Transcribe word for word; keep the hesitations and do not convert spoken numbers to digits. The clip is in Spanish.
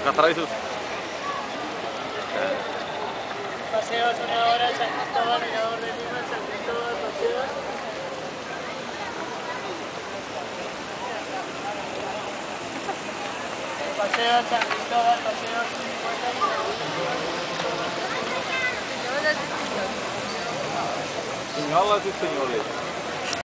Acá atrás isso. Paseos una hora, San Cristóbal, Mirador de Lima, San Cristóbal, paseos. Paseo San Cristóbal, paseo cincuenta Senhoras e senhores.